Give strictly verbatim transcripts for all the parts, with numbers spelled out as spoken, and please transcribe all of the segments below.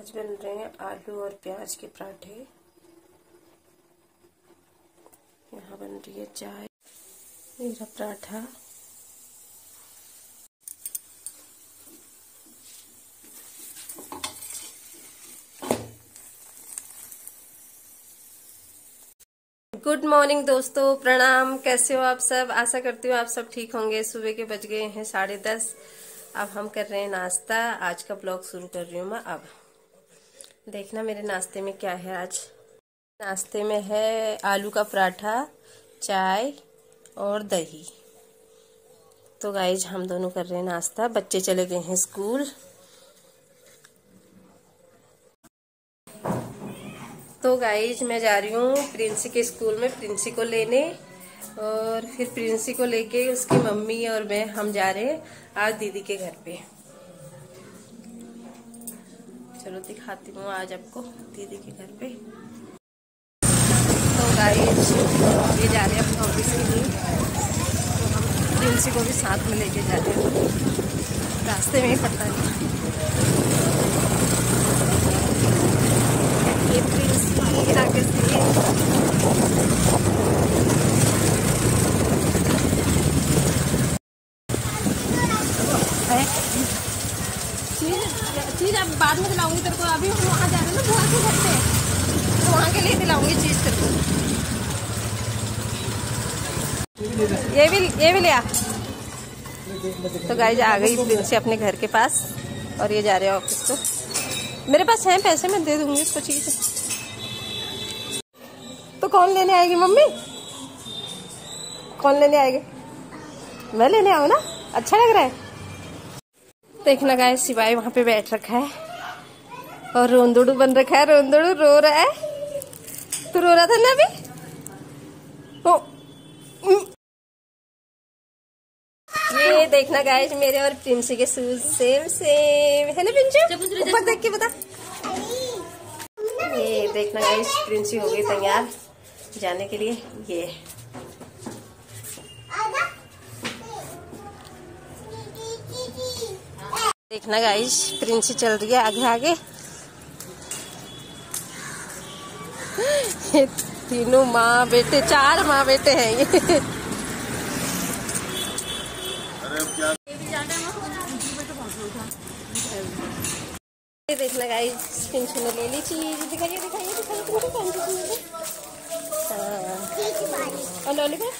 आज बन रहे हैं आलू और प्याज के पराठे। यहाँ बन रही है चाय, मेरा पराठा। गुड मॉर्निंग दोस्तों, प्रणाम। कैसे हो आप सब? आशा करती हूँ आप सब ठीक होंगे। सुबह के बज गए हैं साढ़े दस। अब हम कर रहे हैं नाश्ता। आज का ब्लॉग शुरू कर रही हूँ मैं। अब देखना मेरे नाश्ते में क्या है। आज नाश्ते में है आलू का पराठा, चाय और दही। तो गाइज हम दोनों कर रहे हैं नाश्ता। बच्चे चले गए हैं स्कूल। तो गाइज मैं जा रही हूँ प्रिंसी के स्कूल में प्रिंसी को लेने, और फिर प्रिंसी को लेके उसकी मम्मी और मैं हम जा रहे हैं आज दीदी के घर पे। चलो दिखाती हूँ आज आपको दीदी के घर पे। तो गाइज ये जा रहे हैं अपने ऑफिस के लिए, तो हम प्रिंसी को भी साथ में लेके जा रहे हैं। रास्ते में ही पता नहीं ये प्रिंसी आगे से चीज चीज अब बाद में दिलाऊंगी तेरे को। अभी हम वहाँ जा रहे हैं ना बुआ के घर पे, तो वहाँ के लिए दिलाऊंगी चीज तेरे को। ये भी ये भी लिया। तो गाइस आ गई प्रिंसी अपने घर के पास और ये जा रहे हैं ऑफिस को। मेरे पास हैं पैसे, मैं दे दूंगी इसको चीज। तो कौन लेने आएगी? मम्मी कौन लेने आएगी? मैं लेने आऊँ ना? अच्छा लग रहा है। देखना गाइस सिवाय वहाँ पे बैठ रखा है और रोंदड़ू बन रखा है। रोंदड़ू रो रहा है। तू रो रहा था ना अभी? ओ, ये देखना गाइस मेरे और प्रिंसी के शूज सेम सेम है ना प्रिंसी? ऊपर देख के बता। ये देखना गाइस प्रिंसी हो गई तैयार जाने के लिए। ये देखना गाइस प्रिंसी चल रही है आगे आगे। ये तीनों माँ बेटे, चार माँ बेटे हैं ये। ये देखना गाइस प्रिंसी ने ले ली चीज। दिखाइए दिखाइए दिखाइए। और लॉलीपॉप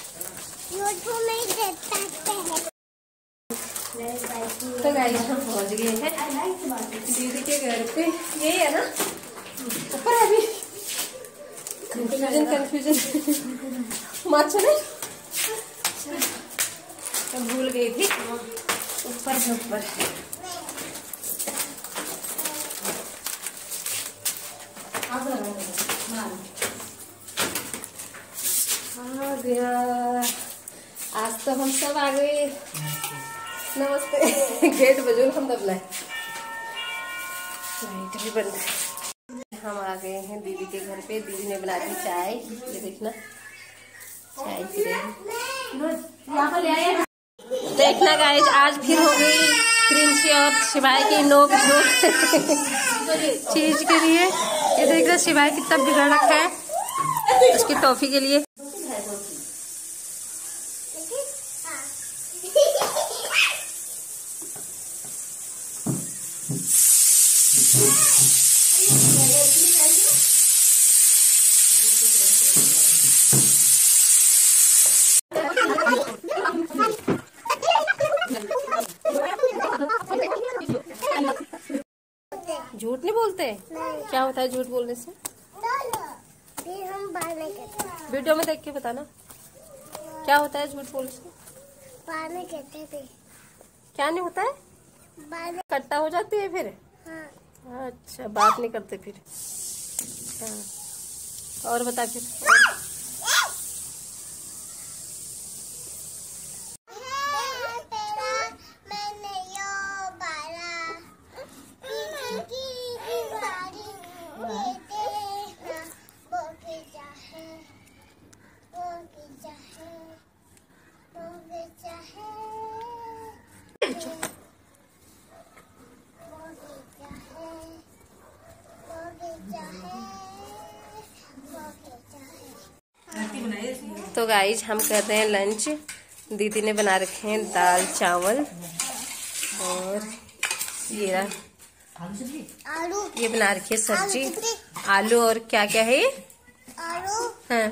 तो गाइस हम पहुंच गए हैं दीदी के घर पे। यही है ना? ऊपर है अभी। कंफ्यूजन कंफ्यूजन माचा नहीं तो भूल गई थी। ऊपर है ऊपर। आ गया। आज तो हम सब आ गए। नमस्ते। गेट बजून हम दबला है। लाइट भी बंद है। हम आ गए हैं दीदी के घर पे। दीदी ने बना दी चाय। ये देखना चाय पी रहे हैं। देखना गाइस आज फिर हो गई प्रिंसी और शिवाय की नोक झोंक चीज के लिए। ये देखना शिवाय कितना बिगड़ रखा है उसकी टॉफी के लिए। झूठ नहीं बोलते? नहीं। क्या होता है झूठ बोलने से? फिर हम बाल नहीं करते। वीडियो में देख के बताना क्या होता है झूठ बोलने से। बाल नहीं करते थे। क्या नहीं होता है? बाल कट्टा हो जाती है फिर। हाँ। अच्छा बात नहीं करते फिर। हाँ। और बता फिर। तो गाइज हम कर रहे हैं लंच। दीदी ने बना रखे हैं दाल चावल और ये आलू, ये बना रखी है सब्जी आलू और क्या क्या है ये आलू। हाँ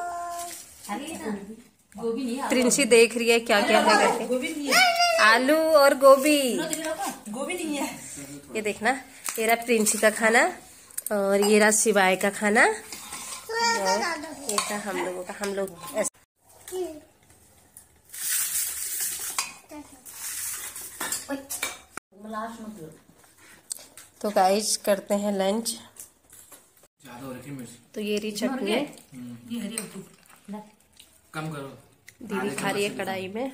प्रिंसी देख रही है क्या क्या है करके। आलू और गोभी गोभी नहीं है। ये देखना ये रहा प्रिंसी का खाना और ये रहा शिवाय का खाना और ये था हम लोगों का। हम लोग तो गाइस करते हैं लंच। तो ये रही चटनी कम करो। दीदी खा रही है कढ़ाई में।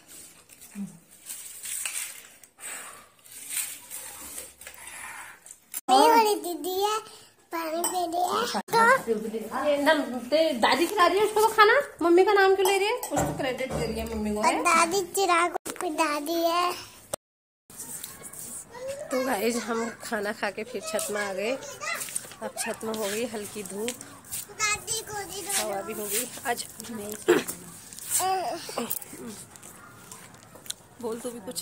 दीदी है पानी पी रही है। दादी खिला रही है उसको तो खाना। मम्मी का नाम क्यों ले रही है? उसको क्रेडिट दे रही है मम्मी को। है? दादी चिराग दादी है। तो गाइस हम खाना खा के फिर छत में आ गए। अब छत में हो गई हल्की धूप, हवा भी हो गई। आज बोल तो भी कुछ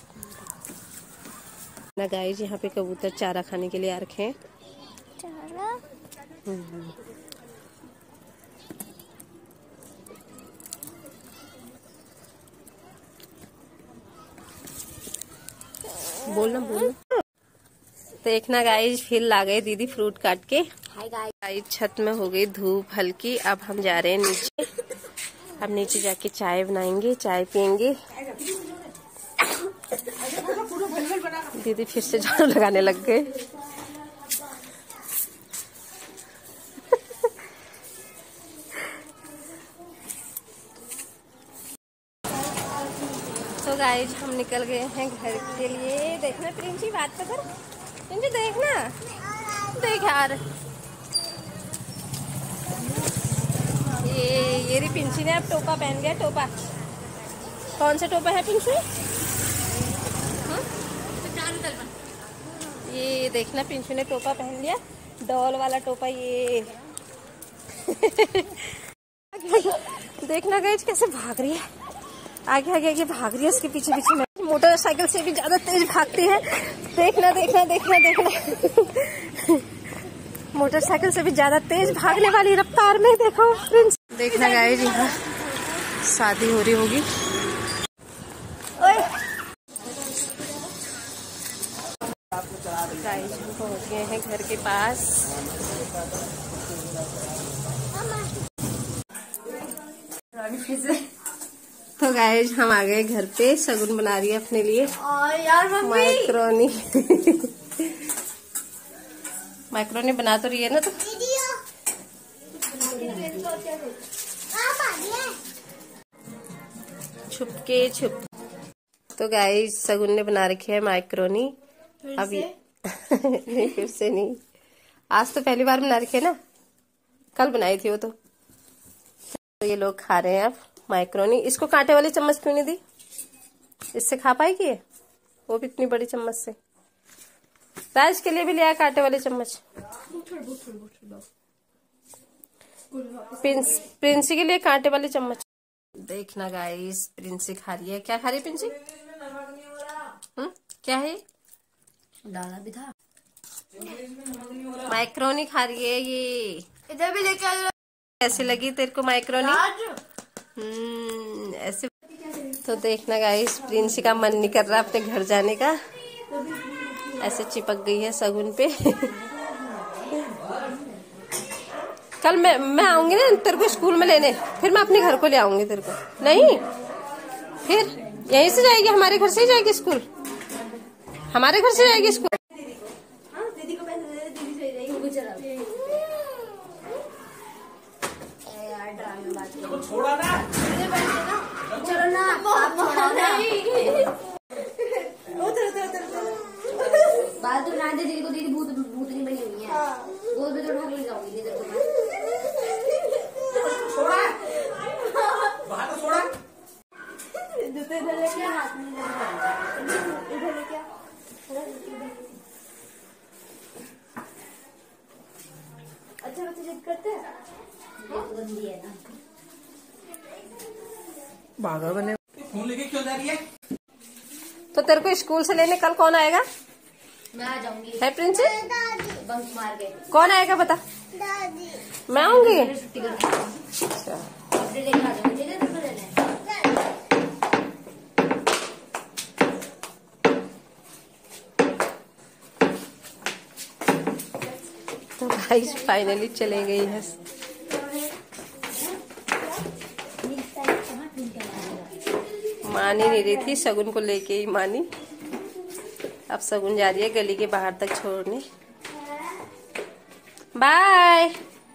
ना। गाइस यहाँ पे कबूतर चारा खाने के लिए आ रखे हैं। चारा बोलना बोलना। देखना गाइस फिर ला गए दीदी फ्रूट काट के। हाय गाइस छत में हो गई धूप हल्की। अब हम जा रहे हैं नीचे। अब नीचे जाके चाय बनाएंगे, चाय पियेंगे। दीदी फिर से झाड़ू लगाने लग गए। तो गाइस हम निकल गए हैं घर के लिए। देखना प्रिंसी बात तो कर। प्रिंसी देखना देख यार ये ये री पिंची ने अब टोपा पहन गया। टोपा कौन सा टोपा है पिंची? ये देखना पिंचू ने टोपा पहन लिया, डॉल वाला टोपा। ये देखना गाइस कैसे भाग रही है। आगे आगे आगे भाग रही है, उसके पीछे पीछे मैं। मोटरसाइकिल से भी ज्यादा तेज भागती है। देखना देखना देखना देखना मोटरसाइकिल से भी ज्यादा तेज भागने वाली रफ्तार में। देखो फ्रेंड्स देखना गाइस यहाँ शादी हो रही होगी। गाइस हम पहुंच गए हैं घर के पास। तो गाइस हम आ गए घर पे। सगुन बना रही है अपने लिए मैक्रोनी। मैक्रोनी बना तो रही है ना। तो छुपके छुप। तो गाइस सगुन ने बना रखी है मैक्रोनी। अभी नहीं फिर से नहीं, आज तो पहली बार बना रखी है ना। कल बनाई थी वो तो। तो ये लोग खा रहे हैं अब मैक्रोनी। इसको कांटे वाली चम्मच क्यों नहीं दी? इससे खा पाएगी ये? वो भी इतनी बड़ी चम्मच से। राज के लिए भी लिया कांटे वाली चम्मच। प्रिंस प्रिंसी के लिए कांटे वाली चम्मच। देखना गाइस प्रिंसी खा रही है। क्या खा रही है प्रिंसी? हम्म क्या है? डाला भी था। मैक्रोनी खा रही है ये। इधर भी लेके आ। कैसे लगी तेरे को मैक्रोनी? हम्म ऐसे। तो देखना गाइस प्रिंसी का मन नहीं कर रहा अपने घर जाने का। ऐसे चिपक गई है सगुन पे। कल मैं मैं आऊंगी ना तेरे को स्कूल में लेने। फिर मैं अपने घर को ले आऊंगी तेरे को। नहीं फिर यहीं से जाएगी, हमारे घर से ही जाएगी स्कूल। हमारे घर से जाएगी स्कूल। दीदी को पैसे दे दे, दीदी से जाएगी। चला यार ड्रामे बात करो। छोड़ा ना। चलो ना आप छोड़ा ना। उधर उधर उधर बात तो ना दे। दीदी को दीदी भूत भूतनी बनी हुई है। वो भी तो उठा के ले जाऊंगी दीदी को। छोड़ा बाहर तो छोड़ा। जूते इधर लेके हाथ में इधर लेके। अच्छा बच्चे जिद करते हैं। ये तो गंदी है ना। भागा बने। फोन लेके क्यों जा रही है? तो तेरे को स्कूल से लेने कल कौन आएगा? मैं आ जाऊंगी। है प्रिंसेस? बंक मार के। कौन आएगा बता? दादी। मैं आऊंगी। छुट्टी कर। अच्छा कपड़े लेके आ जाऊंगी। ठीक है तुमको लेना है। तो गाइस फाइनली चले गई है। मानी नहीं रही थी, शगुन को लेके ही मानी। अब शगुन जा रही है गली के बाहर तक छोड़ने। बाय।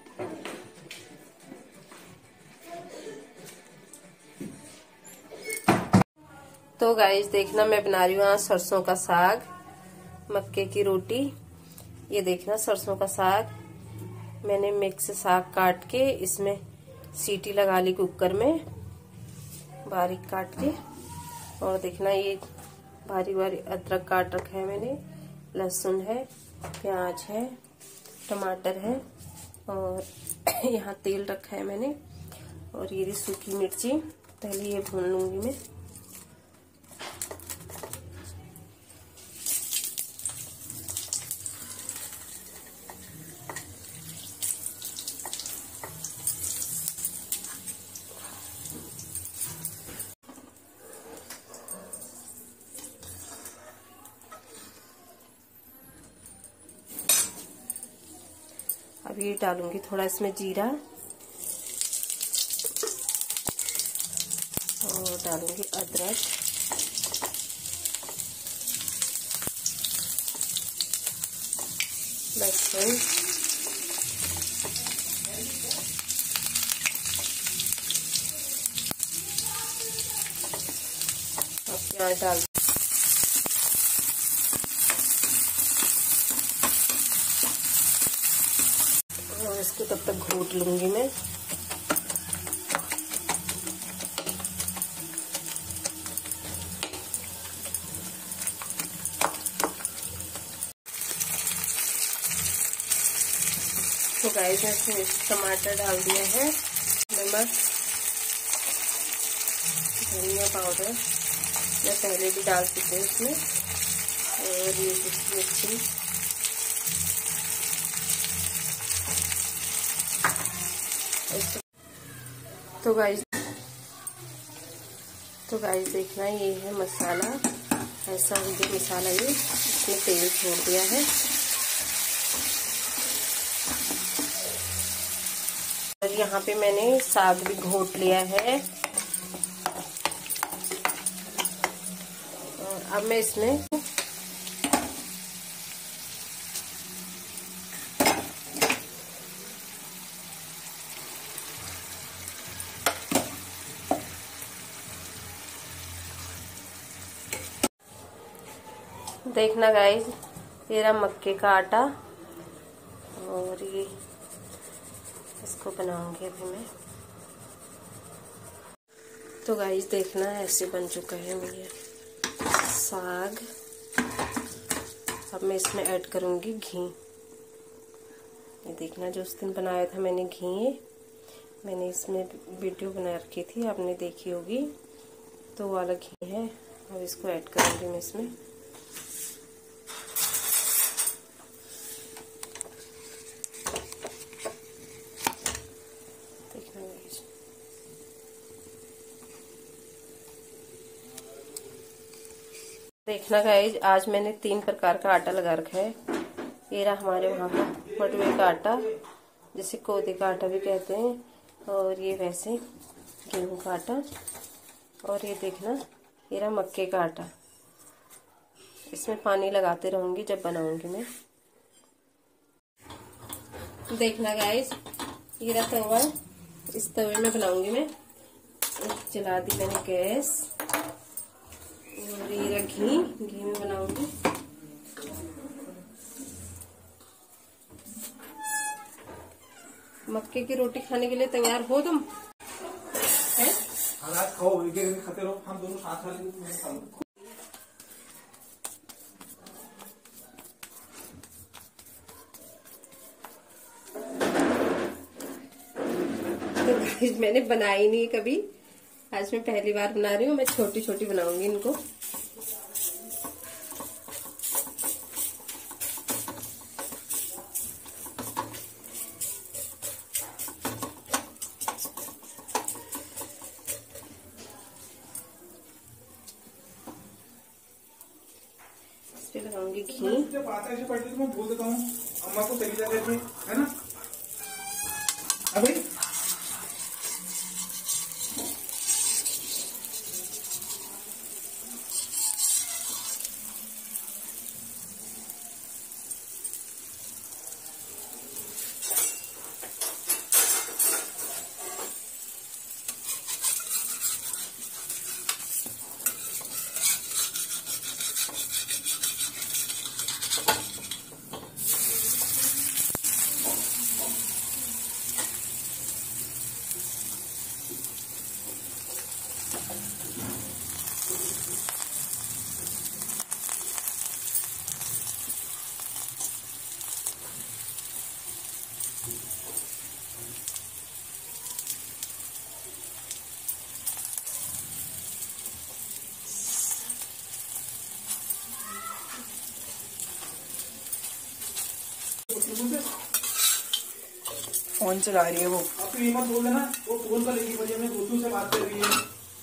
तो गाइस देखना, मैं बना रही हूँ आज सरसों का साग, मक्के की रोटी। ये देखना सरसों का साग मैंने मिक्स साग काट के इसमें सीटी लगा ली कुकर में बारीक काट के। और देखना ये बारीक बारीक अदरक काट रखा है मैंने, लहसुन है, प्याज है, टमाटर है और यहाँ तेल रखा है मैंने। और ये सूखी मिर्ची पहले ये भून लूंगी मैं। अब ये डालूंगी थोड़ा इसमें जीरा और डालूंगी अदरक, लहसुन, और प्याज डाल और इसको तब तक घोट लूंगी मैं। तो गाइस इसमें टमाटर डाल दिया है, नमक, धनिया पाउडर मैं पहले भी डाल चुकी हूँ इसमें, और ये मिर्ची, तो गाइस तो गाइस देखना ये है मसाला, ऐसा हो गया मसाला। ये इसमें तेल छोड़ दिया है और यहाँ पे मैंने साग भी घोट लिया है। और अब मैं इसमें देखना गाइस ये रहा मक्के का आटा और ये इसको बनाऊंगी अभी मैं। तो गाइस देखना ऐसे बन चुका है मेरा साग। अब मैं इसमें ऐड करूंगी घी। ये देखना जो उस दिन बनाया था मैंने घी, मैंने इसमें वीडियो बना रखी थी, आपने देखी होगी, तो वो वाला घी है। अब इसको ऐड करूंगी मैं इसमें। देखना गाइस आज मैंने तीन प्रकार का आटा लगा रखा है। ये रहा हमारे वहाँ का बटुए का आटा, जिसे कोदे का आटा भी कहते हैं, और ये वैसे गेहूं का आटा, और ये देखना ये रहा मक्के का आटा। इसमें पानी लगाते रहूंगी जब बनाऊंगी मैं। देखना गाइस ये रहा तवा, इस तवे में बनाऊंगी मैं। जला दी मैंने गैस और ये रहा घी, घी में बनाऊंगी। मक्के की रोटी खाने के लिए तैयार हो तुम? हैं? हालात खाओ, एक एक खाते रहो, हम दोनों साथ खा लेंगे। तो मैंने बनाई नहीं कभी, आज मैं पहली बार बना रही हूँ, मैं छोटी छोटी बनाऊंगी इनको। इस पे लगाऊंगी घी। जब आता है पढ़ती तो मैं बोल देता हूँ अम्मा को सही जगह पे, है ना? अभी फोन चला रही है वो। आप तो ये मत बोल देना वो फोन पर लेगी, बड़ी में दोस्तों से बात कर रही है।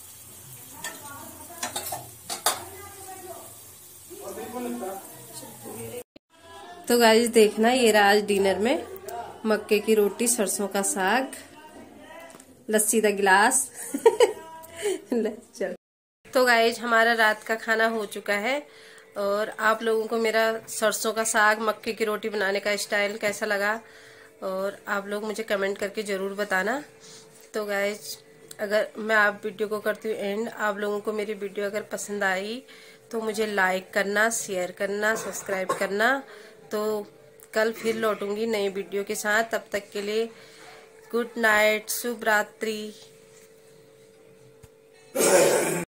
और बिल्कुल लगता। तो गाइस देखना, ये रहा आज डिनर में मक्के की रोटी, सरसों का साग, लस्सी का गिलास। चल। तो गाइस हमारा रात का खाना हो चुका है, और आप लोगों को मेरा सरसों का साग मक्के की रोटी बनाने का स्टाइल कैसा लगा, और आप लोग मुझे कमेंट करके ज़रूर बताना। तो गाइस अगर मैं आप वीडियो को करती हूँ एंड, आप लोगों को मेरी वीडियो अगर पसंद आई तो मुझे लाइक करना, शेयर करना, सब्सक्राइब करना। तो कल फिर लौटूंगी नई वीडियो के साथ, तब तक के लिए गुड नाइट, शुभ रात्रि।